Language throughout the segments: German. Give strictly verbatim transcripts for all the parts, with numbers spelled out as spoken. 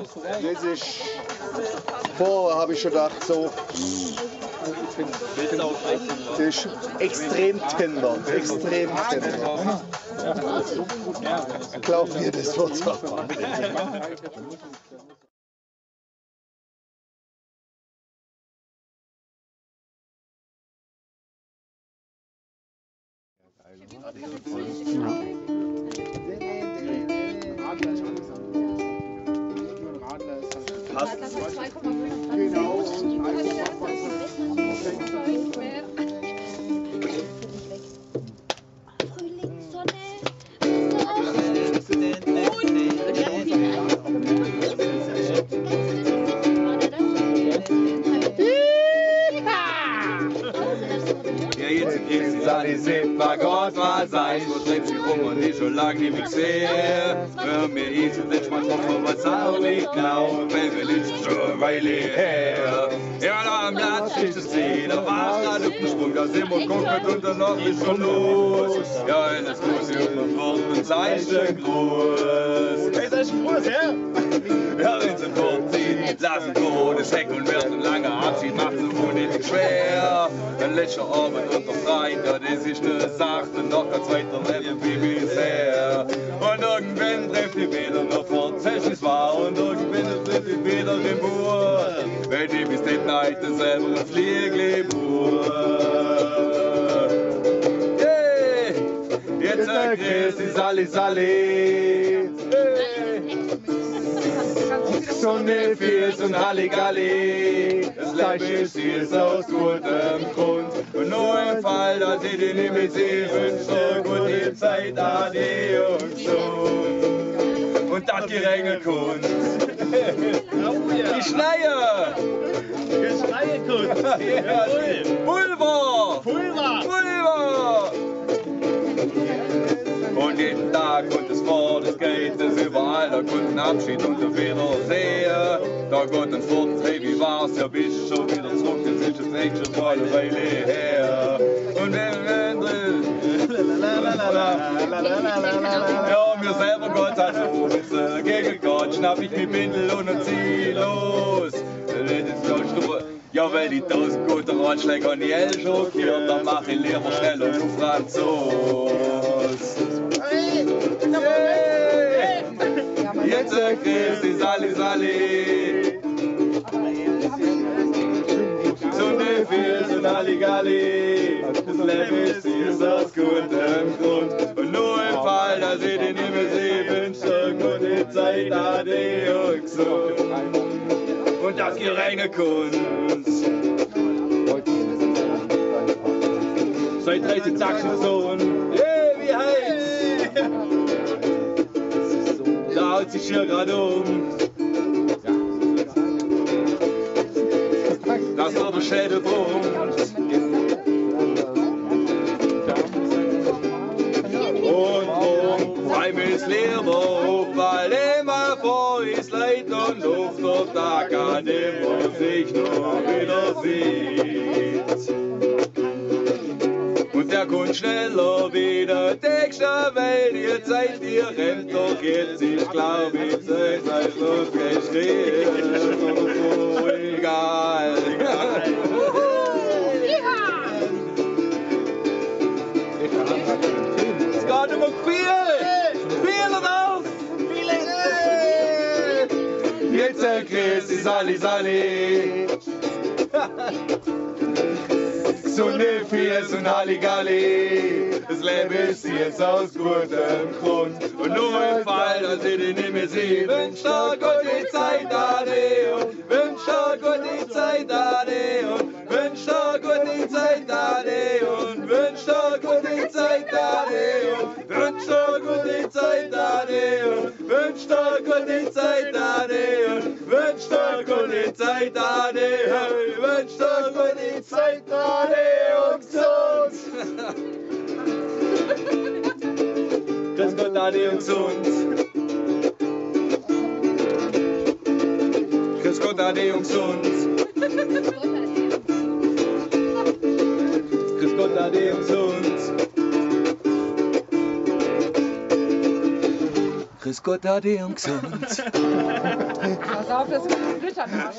Das ist, vorher habe ich schon gedacht, so, das ist extrem tender, extrem tender. Glaub mir, das wird so. Passt. Genau. Sally sieht mal Gott was sein, wo dreht sie rum und ich schon lang nicht mehr sehe. Hör mir hieß und ich manchmal was auch nicht genau, wenn wir nicht schon Weile her. Ja, da am Platz steht das Ziel, da war gerade auf dem Sprung, da sind wir gucken und dann noch ist schon los. Ja, in das Museum wird ein Zeichen groß. Hey, das ist groß, ja? Ja, wenn sie vorziehen, lassen wir das Heck und werden ein langer Abschied, macht sie wohl nicht schwer. Ein letzter Abend unter Freien, ja, das ist eine Sache, noch ein zweiter Leben wie bisher. Und irgendwann trifft die wieder noch tatsächlich wahr und irgendwann trifft die wieder im Mur. Wenn die bis den Neid selber ein Flieglebur. Yeah! Jetzt ergrüßt die Sally Sally. Sonne, Fies und Halligalli. Das Leben ist hier aus gutem Grund. Und nur im Fall, dass ich die nicht mehr sehe, wünscht euch gute Zeit, Ade und schon. Und das gerenge Kunst. Die Schleier. Die Schleierkunst. Ja, Pulver. Pulver. Pulver. Und jeden Tag kommt es vor, das geht es überall, da kommt ein Abschied und ein Wiedersehen. Da geht ein Fort, hey, wie war's, ja bist schon wieder zurück, jetzt ist es echt schon mal eine Weile her. Und wenn ja, mir selber Gott hat so gegen Gott, schnapp ich mir Bindel und dann zieh los. Ja, wenn die tausend gute Ratschläge an die L schockiert, dann mach ich lieber schnell und du Franzos. Hey! Jetzt ergriff die Sally Sally. Sonne, Fies und Halligalli. Das Leben ist hier aus gutem Grund. Und nur im Fall, dass ich den Himmel sehe, wünsche gute Zeit, Ade und gesund. Und das gerenge Kunst. Seit dreißig Sachsen Sohn. Hey, wie heiß! Da haut sich hier gerade um. Das ist der Schädel brummt. Und drum, weil mir's lieber, weil immer vor ist Leid und Luft auf Tag, an dem man sich nur wieder sieht. Und der kommt schneller wie der Texter, weil ihr Zeit, ihr rennt doch jetzt, ich glaub, ich seid euch los gestehen. So egal. Es geht immer viel! Viel drauf! Jetzt ergrüßt die Sally Sally. Sonne, Fies und Halligalli. Das Leben ist jetzt aus gutem Grund. Und nur im Fall, dass ich dich nicht mehr sehe, wünscht euch gute Zeit, Ade. Und wünscht euch gute Zeit, Ade. Und wünscht euch gute Zeit, Ade. Und wünscht euch gute Zeit, Ade. Und wünscht euch gute Zeit, Ade. Und wünscht euch gute Zeit, Ade. Und wünscht euch gute Zeit, Ade. Wünscht euch gute Zeit, Ade. Und gesund. Grüß Gott, Ade und gesund. Grüß Gott, Ade und gesund. Grüß Gott, Ade und gesund. Grüß grüß Gott, ade und gesund. Pass auf, das kommt ein Glittermarsch.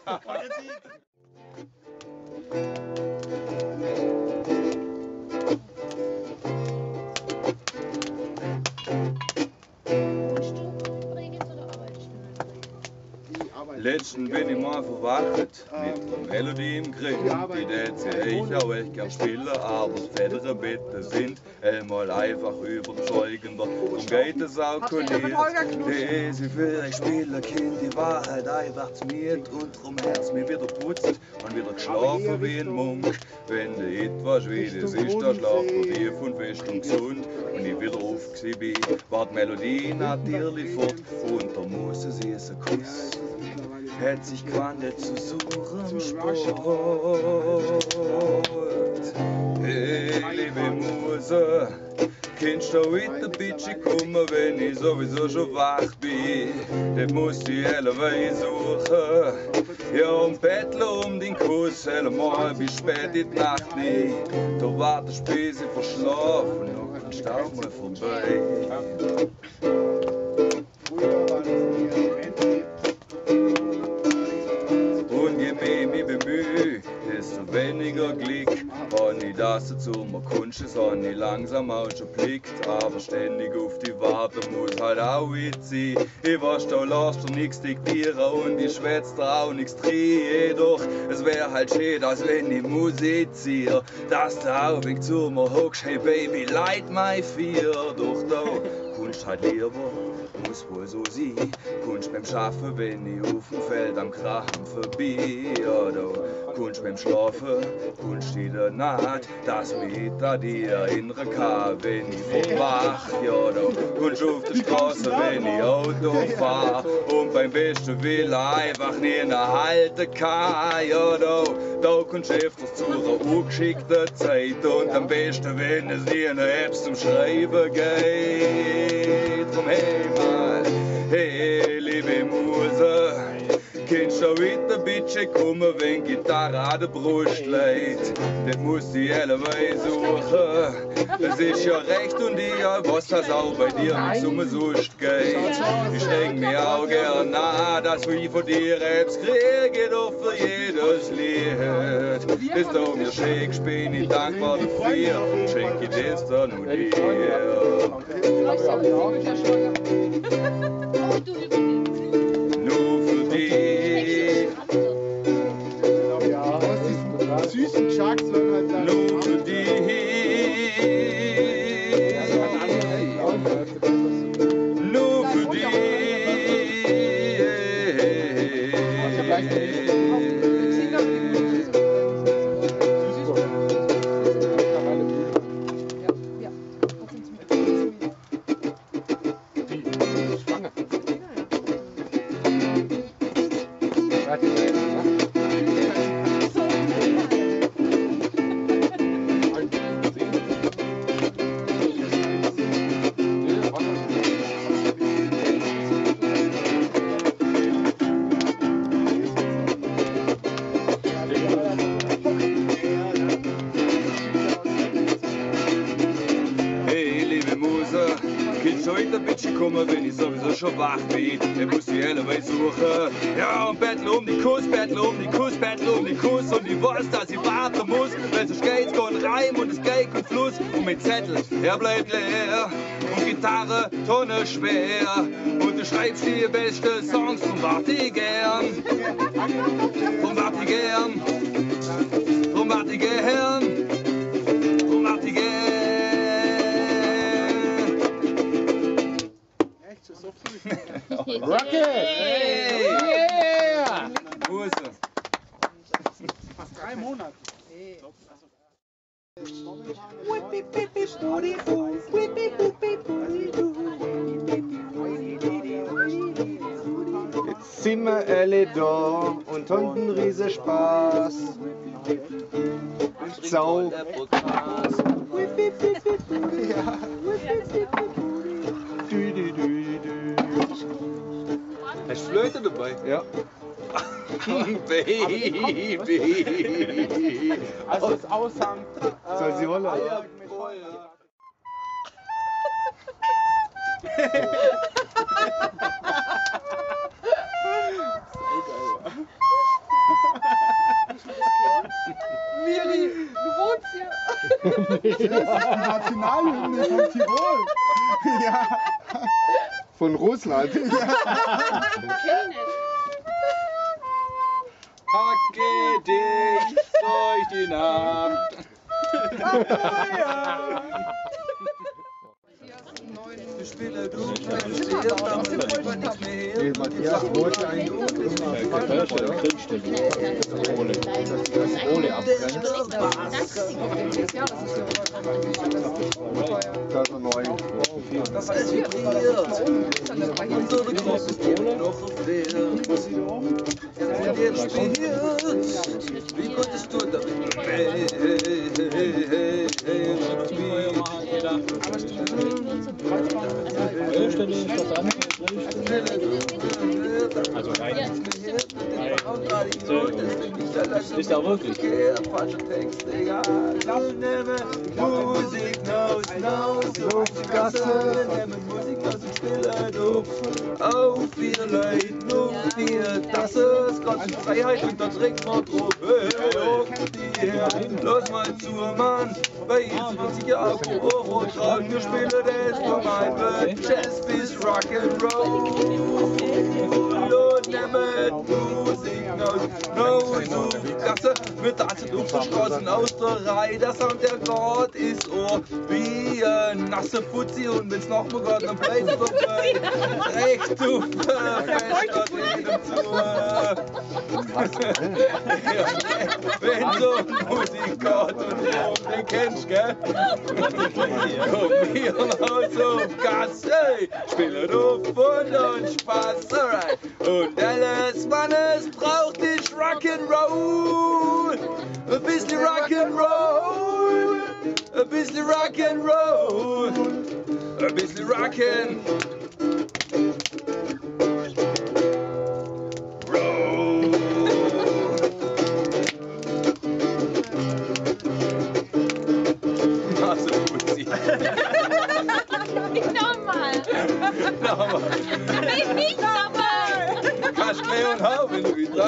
Letzten bin ich mal verwacht mit der Melodie im Griff. Die erzähle ich auch echt gern spielen, aber fettere Bitte sind einmal einfach überzeugender. Darum geht es auch kolliert. Sie vielleicht spielen, Kind, die Wahrheit einfach zu mir und drum Herz mir wieder putzt und wieder geschlafen wie ein Munk. Wenn du etwas wie das ist, dann schlaft man tief und fest und gesund. Und ich wieder auf bin, war die Melodie natürlich fort und da muss es süßen Kuss. Hätt sich gewandelt zu surem Sport. Hey, liebe Muse, kannst du heute bitte kommen, wenn ich sowieso schon wach bin? Das musst du alleweil suchen. Ja, und bettle um den Kuss, mal bis spät in die Nacht lieg. Da wartest bis ich verschlafen, noch ein Stau mal vorbei. Und je mehr mich bemühe, desto weniger Glück. Wenn ich das dazu mir Kunst ist, habe ich langsam auch schon blickt. Aber ständig auf die Warte muss halt auch witzig. Ich weiß, da lässt du nichts diktieren und ich schwätz da auch nichts drin. Jedoch, es wär halt schön, als wenn ich musiziere. Dass du auch weg zu mir hockst, hey Baby, light my fear. Doch da Kunst halt lieber, muss wohl so sein. Kunst beim Schaffen, wenn ich auf dem Feld am Krachen vorbei. Oder Kunst beim Schlafen, Kunst in der Nacht, dass mich da die erinnern kann, wenn ich vom Wach. Ja, da Kunst auf der Straße, wenn ich Auto fahr. Und beim besten Willen einfach nie halten kann. Ja, da, da Kunst öfters zu einer ungeschickten Zeit. Und am besten, wenn es nie eine App zum Schreiben geht. Drum hey mal, hey liebe Muse, kannst du heute bitte kommen, wenn Gitarre an der Brust liegt? Das musst du alleweil suchen. Es ist ja recht und ihr, was das auch bei dir nicht umsonst geht. Ich streng mir auch gern an, dass wir von dir Raps kriegen, doch für jedes Lied. Das da mir schenkst, bin ich dankbar dafür. Schenk ich das dann nur dir. Nur für dich. Süßen Chucks werden halt dann. Nur für dich. Nur für dich. Kannst du heute ein bisschen kommen, wenn ich sowieso schon wach bin? Dann muss ich alleweil suchen. Ja, und bettle um die Kuss, bettle um die Kuss, bettle um die Kuss. Und ich weiß, dass ich warten muss, weil sonst geht's kein Reim und es geht kein Fluss. Und mein Zettel, er bleibt leer. Und Gitarre, Tonne schwer. Und du schreibst die besten Songs, drum wart ich gern. Drum wart ich gern. Drum wart ich gern. Drum wart ich gern. Rocket! Hey! Yeah! Wo ist er? Fast drei Monate. Jetzt sind wir alle da und haben einen riesen Spaß. So. Ja. Du, du, du, du. Hast du Flöte dabei? Ja. Baby! Also das Aushang. Soll sie holen? Ja. Miri, du wohnst hier. Das ist die Nationalhymne von Tirol. Ja. Von Russland. Ja. Kenn ich nicht. Hacke dich durch die Nacht. Ich spiele du, ich stehe da, ich will nichts mehr. Matthias wollte eigentlich Ole abgrenzt. Das ist neu. Das heißt, wir vibriert. Unsere Gruppe geht noch auf Wehr. Und jetzt spielt, wie konntest du damit? Hey, hey, hey, hey, hey, hey, Also rein. Ist ja wirklich. Falsche Texte, egal. Musik, Nose, Nose, Luftgasse. Musik aus dem Stille Luft. Auf vier Leute, nur vier. Das ist Gottes Freiheit und da trinkt man drauf. Hey, auf die her. Los mal zu, Mann. Bei uns wird sich ja auch Ohren tragen. Wir spielen das von meinem Jazz bis Rock'n'Roll. Und nehmen Musik aus, Nose, Gasse. Wir tanzen auf den Straßen aus der Reihe. Der Sound, der Gott ist Ohr wie ein nasse Fuzzi. Und wenn's noch mal geht, dann bleibt es vorbei. Recht auf fest an jedem zu. Wenn so Musik geht und Rom, den kennst du, gell? Und wir noch auf Gas, hey, spielen auf und und Spaß, alright. Und alles, was es braucht, ist Rock'n'Roll. Ein bisschen Rock'n'Roll. Ein bisschen Rock'n'Roll. Ein bisschen Rock'n'Roll. Also Fuzzi. Nicht nochmal. Nochmal. Nicht nochmal. Kannst du gleich und hau, wenn du wieder.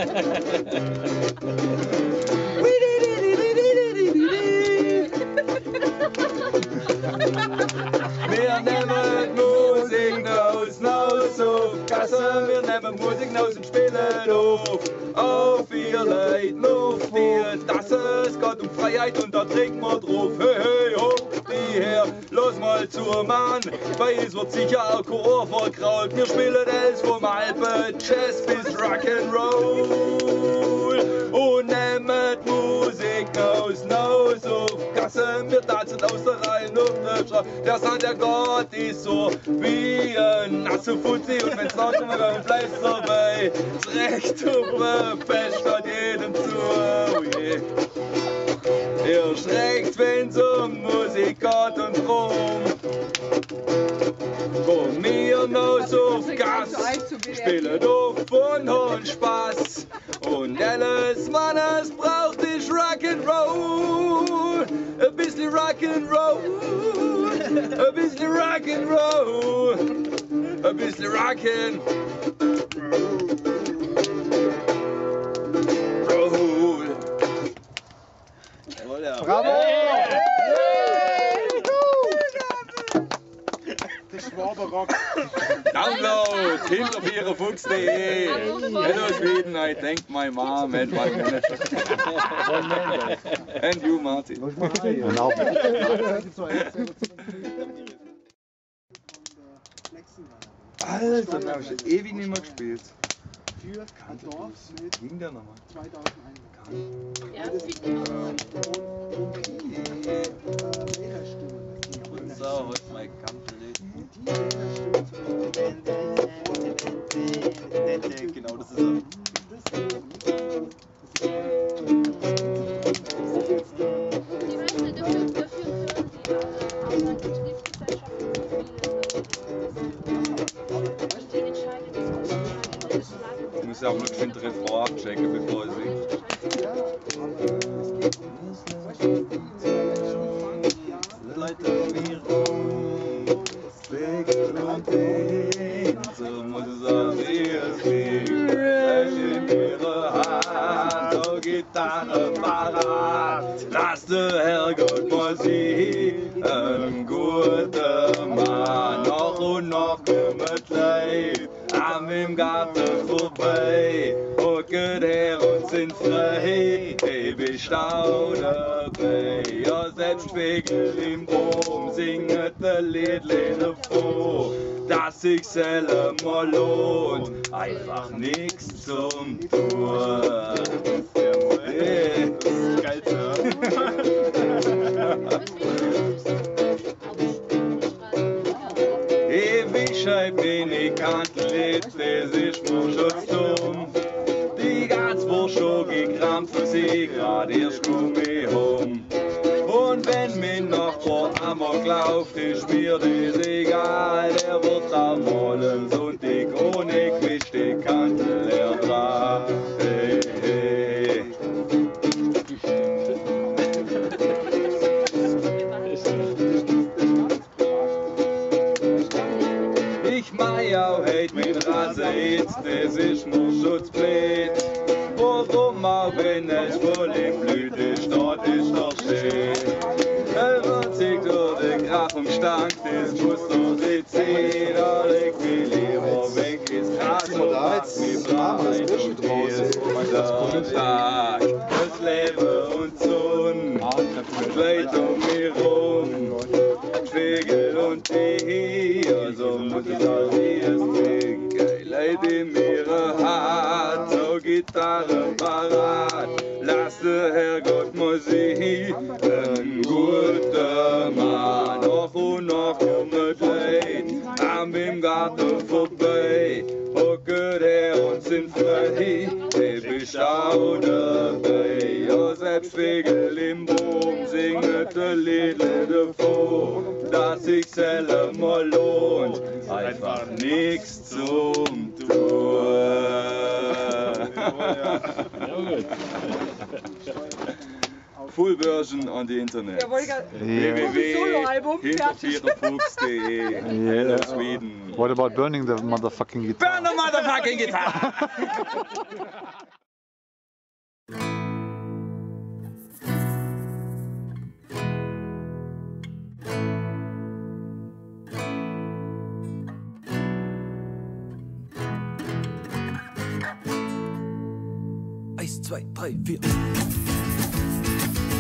Wir nehmen Musik aus, aus auf Gasse. Wir nehmen Musik aus und spielen auf. Auf vier Leute, nur vier Tassen. Es geht um Freiheit und da trinken wir drauf. Hey, hey, hopp, die her, los mal zur Mann. Bei uns wird sicher auch kein Ohr verkraut. Wir spielen das vom Alpen, Jazz bis Rock'n'Roll. Und nehmen Musik aus, aus auf Gasse. Wir tanzen aus der Reihe auf der Straße. Der Sound, der Gott ist so wie ein nasse Fuzzi. Und wenn's noch mal geht, bleibt's dabei. Das Recht super fest an jedem zu. Oh yeah. Ihr schreckt, wenn's um Musik geht und rum. Komm mir noch auf Gas, spielen auf und und Spaß. Und alles, was es braucht, ist Rock'n'Roll. Ein bisschen Rock'n'Roll. Ein bisschen Rock'n'Roll. Ein bisschen Rock'n'Roll. Bravo! Der Schwaberrock. Download hinterviererfuchs punkt de. Hello Sweden, I thank my mom and my manager. And you, Martin. Alter, den hab ich schon ewig nicht mehr gespielt. Für ein Dorf mit Ging der nochmal? zweitausend Einwohnern. Ja, das sieht man auch. Und so, was mein Kampflied. Genau, das ist er. Die meisten dafür, dafür führen die Betriebsgesellschaften viele. Die entscheiden das Ausschneiden. Ich muss ja auch noch den Refrain abchecken, bevor ich singe. Leute, wir Spektrum hat. Lass der Herrgott mal sehen, ein guter Mann. Noch und noch kümmert Leid an dem Garten vorbei. Gucket her und sind frei, ewig stau dabei. Ja, selbst Vögel im Baum singet der Liedle davor, dass sich selber mal lohnt, einfach nix zum Tun. Hey. Ewig schreib bin ich Kantenlied, das ist mir schon dumm. Die ganz Woche schon gekrampft für sie, grad erst komm ich home. Und wenn mein Nachbar amok läuft, ist mir das egal. Der wird einmal am Sonntag ohne Quisch die Kantel ertragen. Hey, hey. Ich mei auch heit mein Rase jetzt, das ist mir Schutzblät. Warum auch wenn es voll in Blüte steht, ist doch schön. Er wird sich durch den Krach und Stank, das muss doch nicht sehen. Aber ich will lieber weg, ist Gras und macht mich breit und hier ist der Tag. Das Leben und Sonne, und weit um mich rum. Vögel und Tier, so muss es auch wie es klingt. Leid in ihre Hand, so Gitarre parat. Lass der Herrgott mal sehen, ein guter Mann. Noch und noch kommt Leid an dem Garten vorbei. Hocket her und sind frei, ewig stau dabei. Ja, selbst Vögel im Baum singet der Liedle davor, dass sich selber mal lohnt, einfach nix zum Tun. Full Version on the Internet. Ja, wollte ich gerade- w w w Soloalbum, punkt hintervierterfuchs punkt de Yeah. Sweden. What about burning the motherfucking guitar? Burn the motherfucking guitar! Eins, zwei, drei, vier.